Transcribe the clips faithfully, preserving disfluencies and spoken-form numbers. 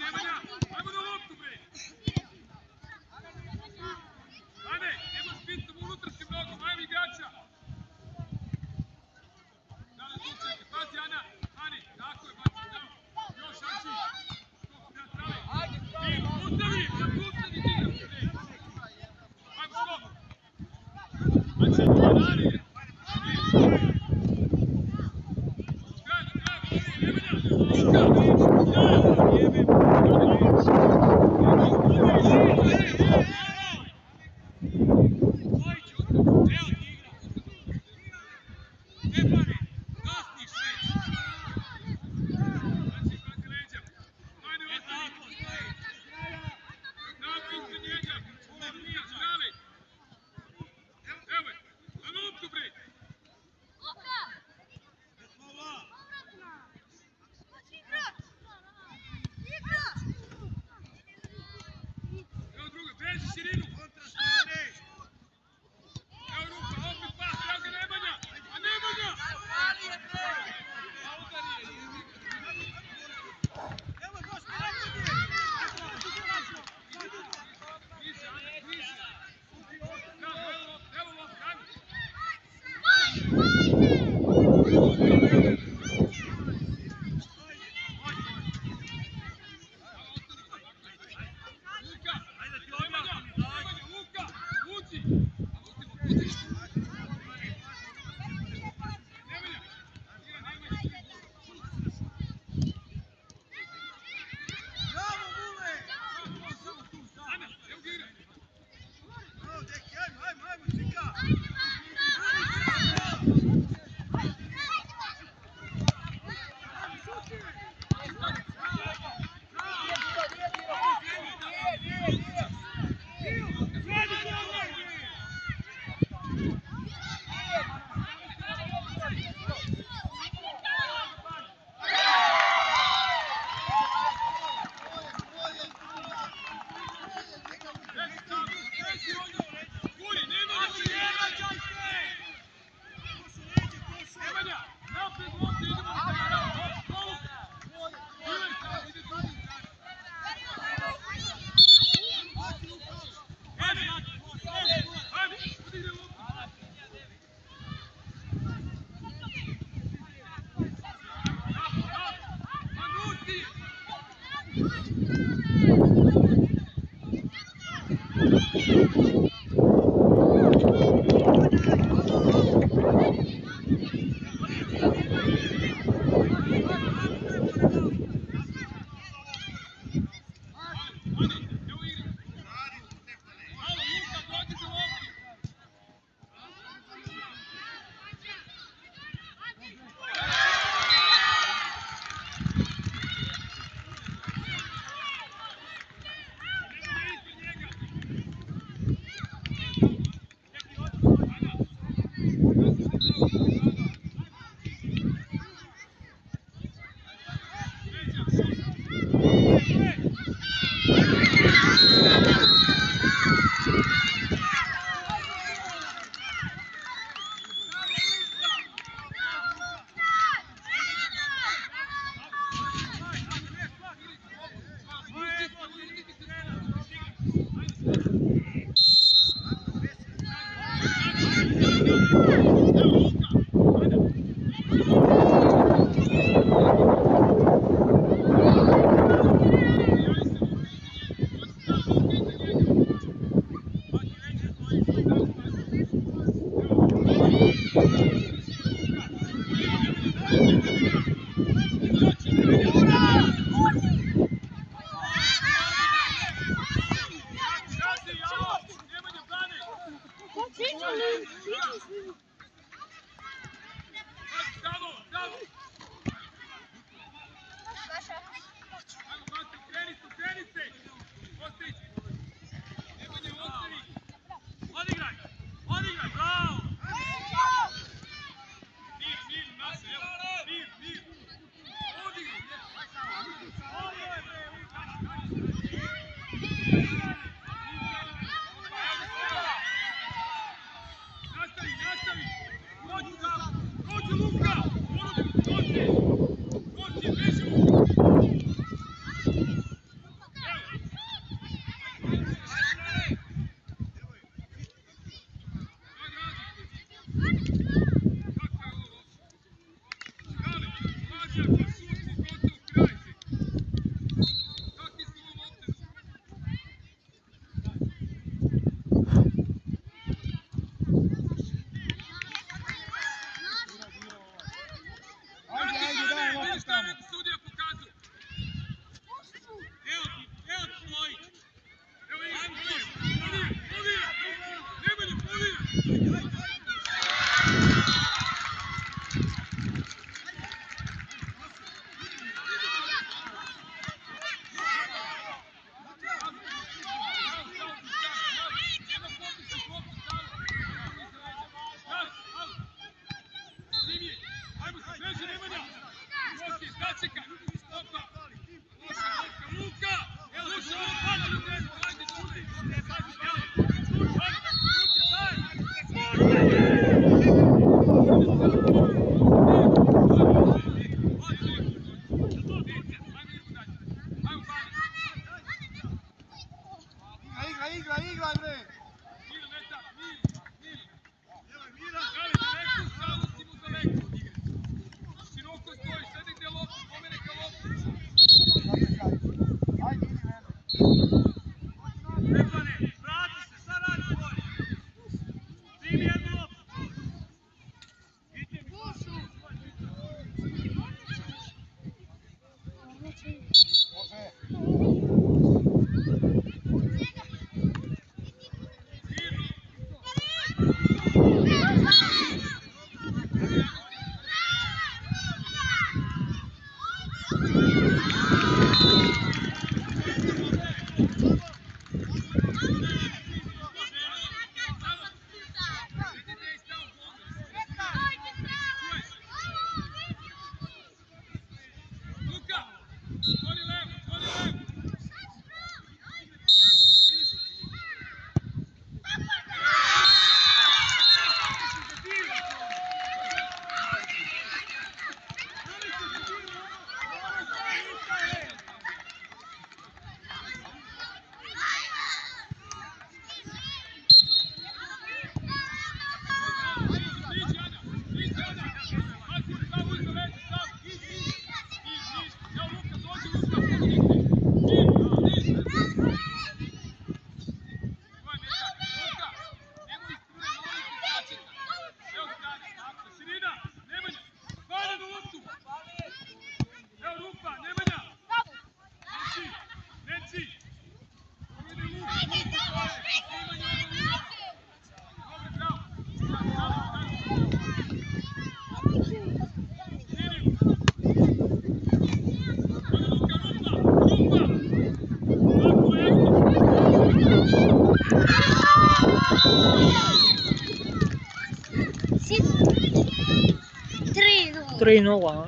Sirina! tri nula.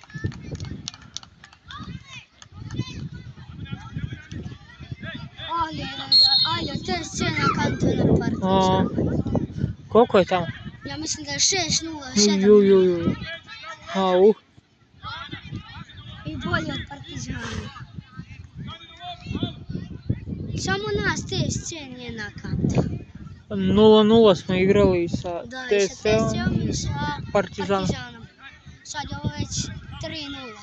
Ajde, te scene na kantu na Partizanu. Koliko je tamo? Ja mislim da je šest nula, sedam. Ju, ju, ju. Au. I bolje od Partizana. Samo nas te scene je na kantu. nula nula smo igrali sa Da, T i sa S L-om T S L-om i sa Partizanom. Partizanom. Sad je ovo već tri nula.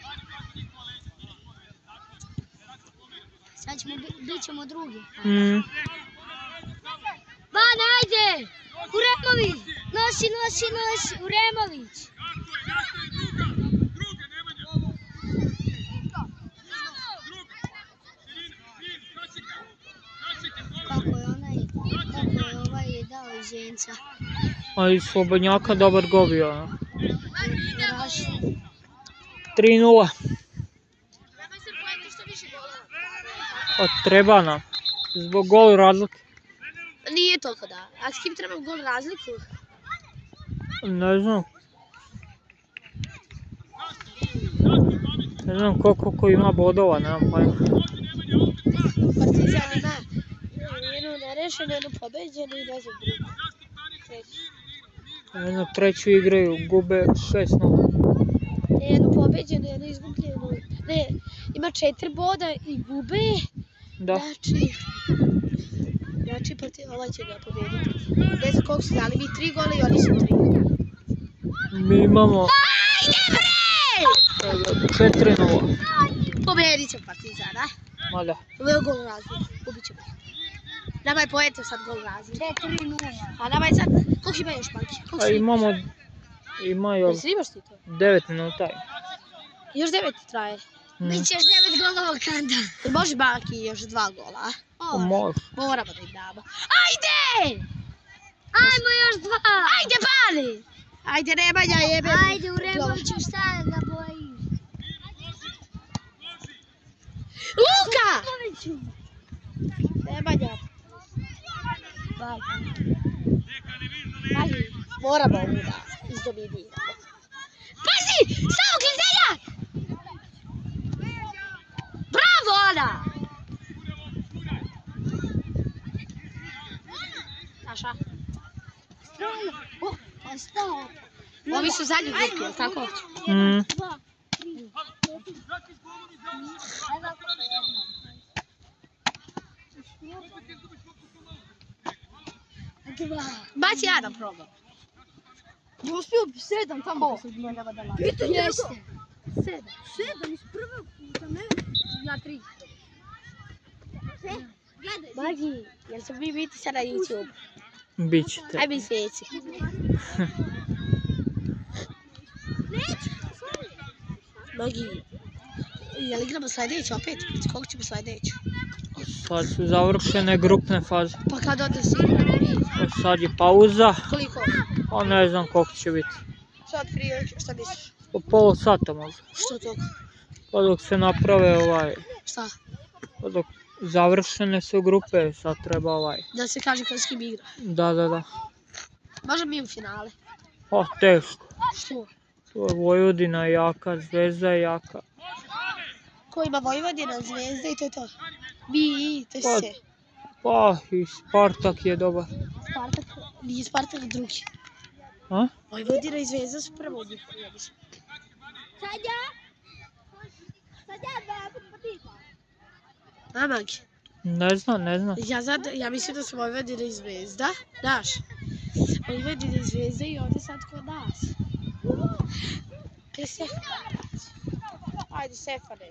Sad ćemo, bit ćemo drugi. Mm. Ban, ajde! Uremović! Nosi, nosi, nosi! Uremović! Kako je onaj, kako je ovaj dao iz Zenca. A iz Slobodnjaka dobar gol bio. tri nula. Od Trebana. Zbog gol razlike. Nije toliko da. A s kim treba gol razliku? Ne znam. Ne znam koliko ko ima bodova, nemam pojma. Partizan ima jednu nerešenu, jednu pobeđenu i ne znam drugu. Jednu treću igraju, gube šest nula. Jednu pobeđenu, jednu izgubljenu. Ne, ima četiri boda i gube. Da. Znači, znači ovaj će ga pobediti. Ne znam koliko su dali, mi tri gola i oni su tri. Mi imamo... Ajde bre! četiri nula. Pobedit će Partizan, a? Ma da. Ovo je gol razlika, ubit ćemo ih. Nama je poetio sad gol razlika. četiri nula. A nama je sad, koliko ima još Panki? A imamo, ima još Jesi imaš ti to? devet minuta. Još devet traje. Mm. Bićeš devet golova kanda. Jel može Banki još dva gola, a? Pa može. Moramo da im damo. Ajde! Ajmo još dva! Ajde, Bali! Ajde, Nemanja, jebe. Ajde, u Removiću šta da bojiš? Luka! Nemanja. Bali. Moramo ovu da izdominiramo. Pazi! Samo Klizeljak! Bravo, Ana! Naša. Ovi su zadnji grupi, jel' tako? Mm. Baci ja da probam. Je uspio sedam tamo da se gledava da laži. Jeste. Sedam. Sedam iz prvog puta, ne? Ja tri. Magi, jel ćemo mi biti sad na YouTube? Bićete. Aj mi sveci. Magi, jel igramo sljedeću opet? Koliko ćemo sljedeću? Sad su završene grupne faze. Pa kad onda se igramo mi? Sad je pauza. Koliko? A ne znam koliko će biti. Sad prije, šta misliš? Po pola sata možda. Što to? Pa dok se naprave ovaj... Šta? Pa dok završene su grupe, sad treba ovaj... Da se kaže ko s kim igra. Da, da, da. Možda mi u finale. O, teško. Što? To je Vojvodina jaka, Zvezda je jaka. Ko ima Vojvodina, Zvezda i to je to. Mi, to je Pa- sve. Pa i Spartak je dobar. Spartak, nije Spartak drugi. A? Vojvodina i Zvezda su prvo njih. Mamaki, Ne znam, ne znam. ja, zad, ja mislim da su Vojvodina i Zvezda, znaš. Vojvodina i Zvezda i ovdje sad kod nas. Gdje je Stefan? Ajde, Stefane.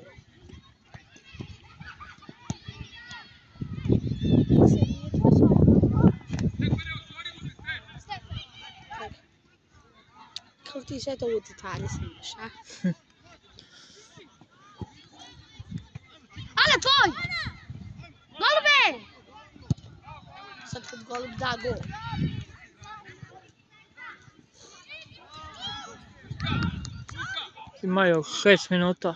Kako ti sve to u detalje snimaš, a? Ale, tvoj! Golube! Sad kad golub da gol. Ima još šest minuta.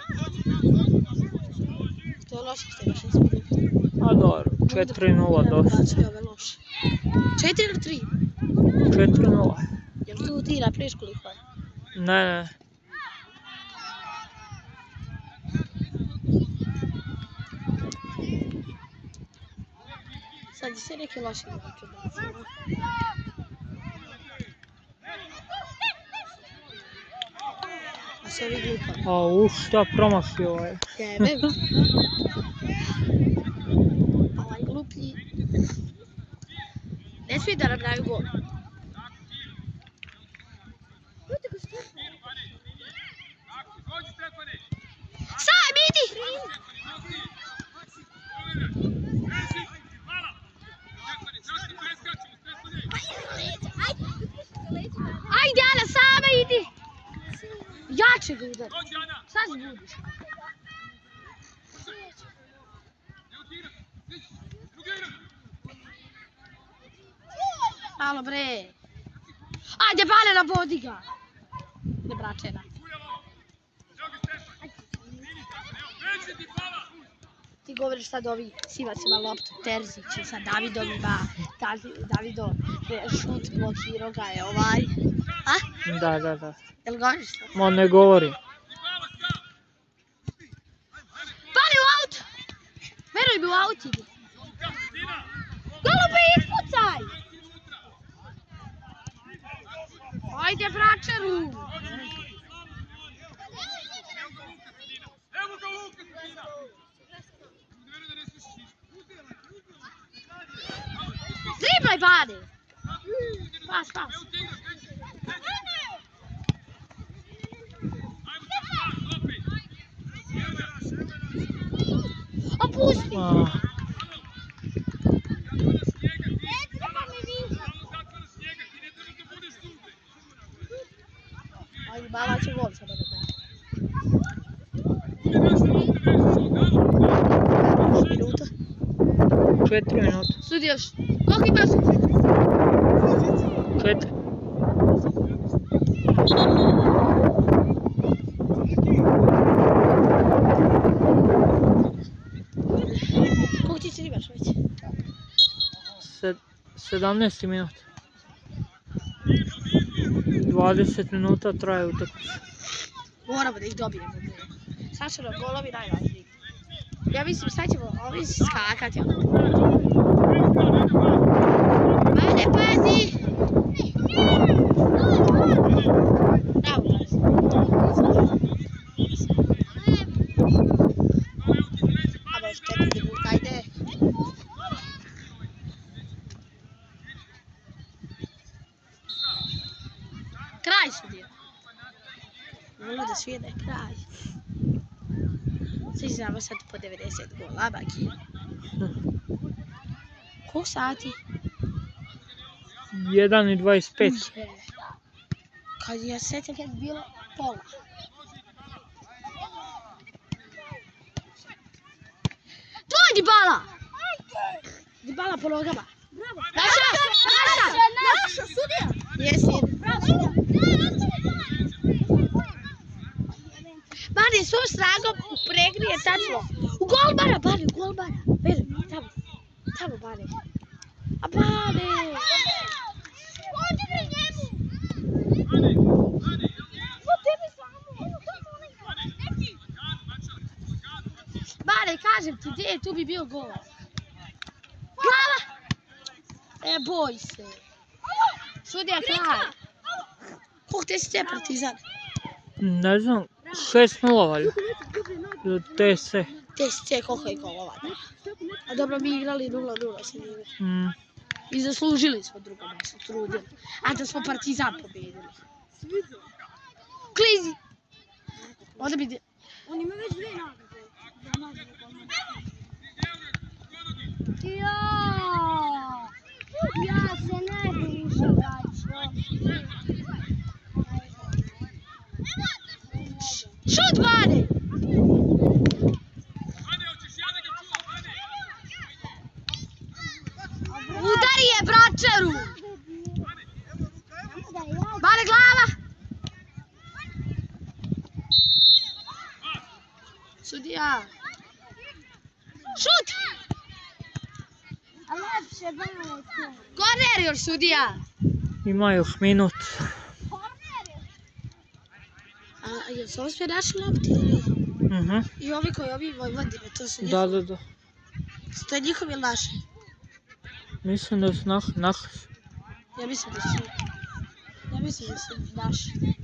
To je loše što je šest minuta. A dobro, četiri nula dosta. Sve ove loše. četiri ili tri? četiri nula. Jel tu ti napraviš koliko je? Ne, ne. Sad je sve neke loše igrače. A sve ovi glupa. A u šta promašio ovaj. Jebe. Ovaj gluplji. Ne smije da nam daju gol. Sam, idi! Ajde, Ana, sama idi! Jače ga udari. Sad zbudiš. Alo, bre. Ajde, Bale, nabodi ga. Ne bračena. Ti govoriš sad ovi sivacima loptu, Terzić, sa Davidom ima, Davido šut blokirao ga je ovaj. A? Da, da, da. Jel govoriš sad? Ma ne govori. Pali u aut! Veruj mi u aut idi. Golube, ispucaj! Ajde, bračaru! Driblaj, Bane! Pas, pas. pusti. A, Ajde, Bala će gol sada da da. Minuta. četiri minuta. Sudijaš. Koliko ima sudija? Četiri. Koliko ti se imaš već? Se, sedamnaesti minut. dvadeset minuta traje utakmica. Moramo da ih dobijemo. Sad će nam golovi najvažniji. Ja mislim sad ćemo ovi skakati. Ajde, pazi! Bravo, pazi. A baš četiri minuta, ajde. Kraj sudija. Volio da svije da je kraj. Svi znamo sad po devedeset gola, baki. Koliko sati? jedan i dvadeset pet. Uje. Kad ja sećam kad je bilo pola. To je Dybala! Dybala po nogama. Naša! Naša! Naša, sudija. Jesi. Bane, svom snagom upregni je tačno. U gol Bara, Bane, u gol Bara. Veri, tamo. Tamo, Bane. A Bane! Bane, kažem ti, gdje je, tu bi bio gol. Glava! E, boj se. Sudija kraj. Koliko te si te Partizan? Ne znam, šest nula valjda. T S C. Te si te koliko je golova. A dobro, mi igrali nula nula sa njime. Mm. I zaslužili smo drugo mjesto, trudili. A da smo Partizan pobedili. Klizi! Onda bi... On ima već dve nagrade. Ja! Ja se ne bi išao braćo. Šut, Bane! Udari je, braćeru! Bane, glava! Sudija! Šut! A lepše Bane. Korner još, sudija! Ima još minut. A jel su ovo sve naši lopti ili? Mhm. I ovi koji ovi Vojvodine, to su Da, njihovi? da, da. Su to njihovi ili naši? Mislim da su naši. Ja mislim da su... Ja mislim da su naši.